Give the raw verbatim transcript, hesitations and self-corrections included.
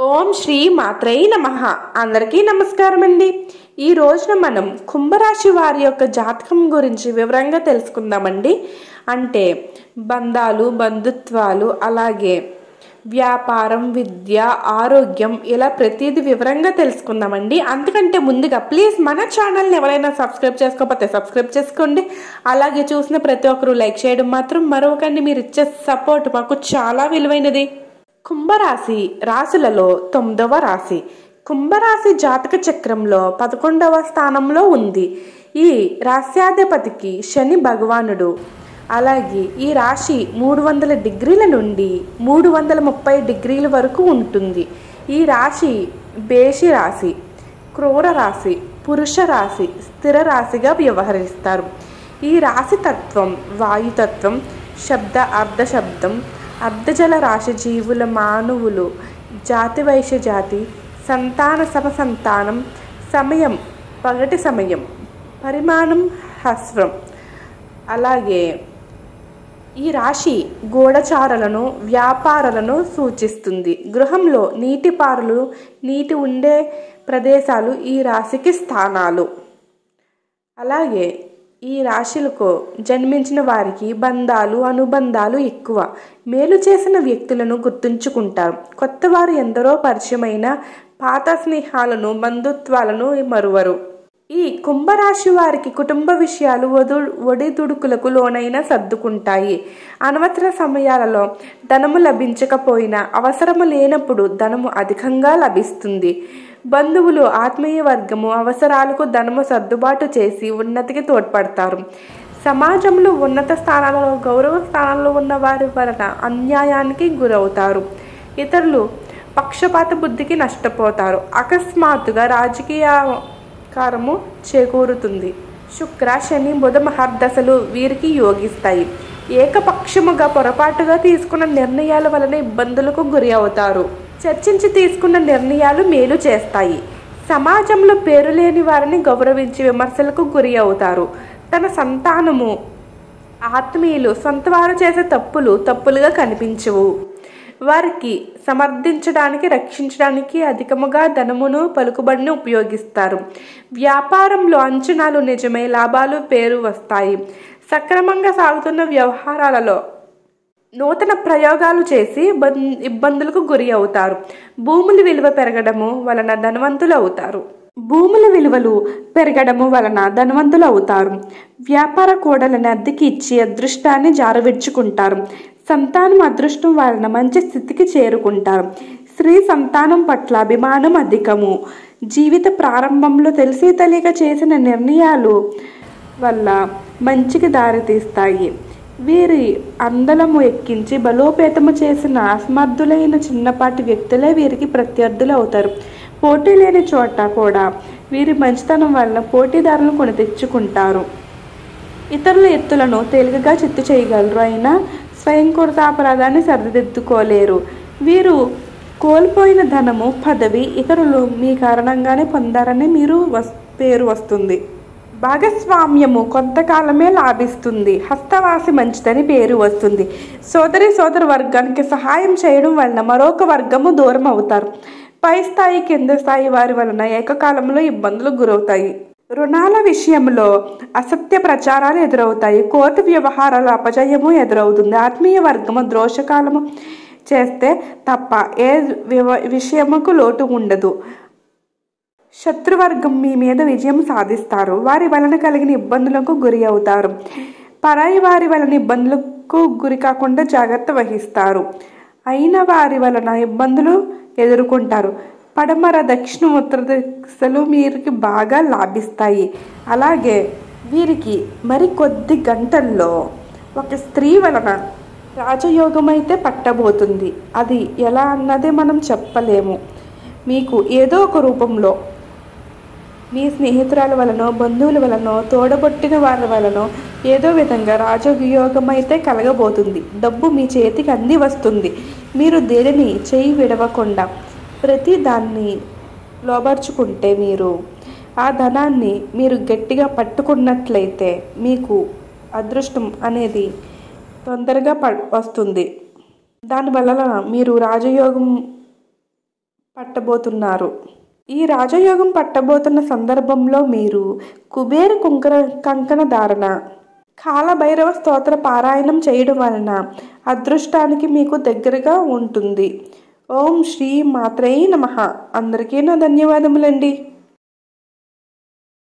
ఓం శ్రీ మాత్రై నమః. అందరికీ నమస్కారం అండి. ఈ రోజున మనం కుంభరాశి వారి యొక్క జాతకం గురించి వివరంగా తెలుసుకుందామండి. అంటే బంధాలు, బంధుత్వాలు, అలాగే వ్యాపారం, విద్య, ఆరోగ్యం, ఇలా ప్రతిదీ వివరంగా తెలుసుకుందామండి. అందుకంటే ముందుగా ప్లీజ్ మన ఛానల్ని ఎవరైనా సబ్స్క్రైబ్ చేసుకోకపోతే సబ్స్క్రైబ్ చేసుకోండి. అలాగే చూసిన ప్రతి ఒక్కరూ లైక్ చేయడం మాత్రం మరొకండి. మీరు ఇచ్చే సపోర్ట్ మాకు చాలా విలువైనది. కుంభరాశి రాశులలో తొమ్మిదవ రాశి. కుంభరాశి జాతక చక్రంలో పదకొండవ స్థానంలో ఉంది. ఈ రాశ్యాధిపతికి శని భగవానుడు. అలాగే ఈ రాశి మూడు వందల డిగ్రీల నుండి మూడు వందల ముప్పై డిగ్రీల వరకు ఉంటుంది. ఈ రాశి బేషి రాశి, క్రూర రాశి, పురుష రాశి, స్థిర రాశిగా వ్యవహరిస్తారు. ఈ రాశి తత్వం వాయుతత్వం, శబ్ద అర్ధ శబ్దం, అర్ధజల రాశి జీవుల మానవులు, జాతి వైశ్య జాతి, సంతాన సమ సంతానం, సమయం పగటి సమయం, పరిమాణం హ్రస్వం. అలాగే ఈ రాశి గూఢచారులను, వ్యాపారాలను సూచిస్తుంది. గృహంలో నీటి పారులు, నీటి ఉండే ప్రదేశాలు ఈ రాశికి స్థానాలు. అలాగే ఈ రాశులకు జన్మించిన వారికి బంధాలు, అనుబంధాలు ఎక్కువ. మేలు చేసిన వ్యక్తులను గుర్తుంచుకుంటారు. కొత్త వారు ఎందరో పరిచయమైన పాత స్నేహాలను, బంధుత్వాలను మరువరు. ఈ కుంభరాశి వారికి కుటుంబ విషయాలు ఒడు ఒడిదుడుకులకు లోనైనా సర్దుకుంటాయి. అనవసర సమయాలలో ధనము లభించకపోయినా అవసరము లేనప్పుడు ధనము అధికంగా లభిస్తుంది. బంధువులు, ఆత్మీయ వర్గము అవసరాలకు ధనము సర్దుబాటు చేసి ఉన్నతికి తోడ్పడతారు. సమాజంలో ఉన్నత స్థానాలలో, గౌరవ స్థానాల్లో ఉన్న వారి వలన అన్యాయానికి గురవుతారు. ఇతరులు పక్షపాత బుద్ధికి నష్టపోతారు. అకస్మాత్తుగా రాజకీయకారము చేకూరుతుంది. శుక్ర, శని, బుధ మహర్దశలు వీరికి యోగిస్తాయి. ఏకపక్షముగా పొరపాటుగా తీసుకున్న నిర్ణయాల వలన ఇబ్బందులకు గురి అవుతారు. చర్చించి తీసుకున్న నిర్ణయాలు మేలు చేస్తాయి. సమాజంలో పేరు లేని వారిని గౌరవించి విమర్శలకు గురి అవుతారు. తన సంతానము, ఆత్మీయులు, సొంతవారు చేసే తప్పులు తప్పులుగా కనిపించవు. వారికి సమర్థించడానికి, రక్షించడానికి అధికముగా ధనమును, పలుకుబడిని ఉపయోగిస్తారు. వ్యాపారంలో అంచనాలు నిజమై లాభాలు, పేరు వస్తాయి. సక్రమంగా సాగుతున్న వ్యవహారాలలో నూతన ప్రయోగాలు చేసి ఇబ్బందులకు గురి అవుతారు. భూముల విలువ పెరగడము వలన ధనవంతులు అవుతారు. భూముల విలువలు పెరగడము వలన ధనవంతులు అవుతారు. వ్యాపార కోడలను అద్దెకి ఇచ్చి అదృష్టాన్ని జారవిడ్చుకుంటారు. సంతానం అదృష్టం వలన మంచి స్థితికి చేరుకుంటారు. స్త్రీ సంతానం పట్ల అభిమానం అధికము. జీవిత ప్రారంభంలో తెలిసి తెలియక చేసిన నిర్ణయాలు వల్ల మంచికి దారితీస్తాయి. వీరి అందలము ఎక్కించి బలోపేతము చేసిన అసమర్థులైన చిన్నపాటి వ్యక్తులే వీరికి ప్రత్యర్థులు అవుతారు. పోటీ లేని చోట కూడా వీరి మంచితనం వల్ల పోటీదారులను కొని తెచ్చుకుంటారు. ఇతరుల ఎత్తులను తేలికగా చిత్తు చేయగలరు, అయినా స్వయంకృత అపరాధాన్ని సరిదిద్దుకోలేరు. వీరు కోల్పోయిన ధనము, పదవి ఇతరులు మీ కారణంగానే పొందారని మీరు వస్ పేరు వస్తుంది. భాగస్వామ్యము కొంతకాలమే లాభిస్తుంది. హస్తవాసి మంచిదని పేరు వస్తుంది. సోదరి సోదర వర్గానికి సహాయం చేయడం వలన మరొక వర్గము దూరం అవుతారు. పై స్థాయి, కింద స్థాయి వారి వలన ఏకకాలంలో ఇబ్బందులు గురవుతాయి. రుణాల విషయంలో అసత్య ప్రచారాలు ఎదురవుతాయి. కోర్టు వ్యవహారాల అపజయము ఎదురవుతుంది. ఆత్మీయ వర్గము ద్రోషకాలము చేస్తే తప్ప ఏ విషయముకు లోటు ఉండదు. శత్రువర్గం మీ మీద విజయం సాధిస్తారు. వారి వలన కలిగిన ఇబ్బందులకు గురి అవుతారు. పరాయి వారి వలన ఇబ్బందులకు గురి కాకుండా జాగ్రత్త వహిస్తారు. అయిన వారి వలన ఇబ్బందులు ఎదుర్కొంటారు. పడమర, దక్షిణ, ఉత్తర దిశలు వీరికి బాగా లాభిస్తాయి. అలాగే వీరికి మరి కొద్ది గంటల్లో ఒక స్త్రీ వలన రాజయోగం అయితే పట్టబోతుంది. అది ఎలా అన్నదే మనం చెప్పలేము. మీకు ఏదో ఒక రూపంలో మీ స్నేహితురాల వలనో, బంధువుల వలనో, తోడబొట్టిన వారి వలనో ఏదో విధంగా రాజయోగం అయితే కలగబోతుంది. డబ్బు మీ చేతికి అంది వస్తుంది. మీరు దేనిని చేయి విడవకుండా ప్రతి దాన్ని లోబర్చుకుంటే మీరు ఆ ధనాన్ని మీరు గట్టిగా పట్టుకున్నట్లయితే మీకు అదృష్టం అనేది తొందరగా ప వస్తుంది. దానివల్ల మీరు రాజయోగం పట్టబోతున్నారు. ఈ రాజయోగం పట్టబోతున్న సందర్భంలో మీరు కుబేర కుంకర కంకణ ధారణ, కాలభైరవ స్తోత్ర పారాయణం చేయడం వలన అదృష్టానికి మీకు దగ్గరగా ఉంటుంది. ఓం శ్రీ మాత్రే నమః. అందరికీ నా ధన్యవాదములండి.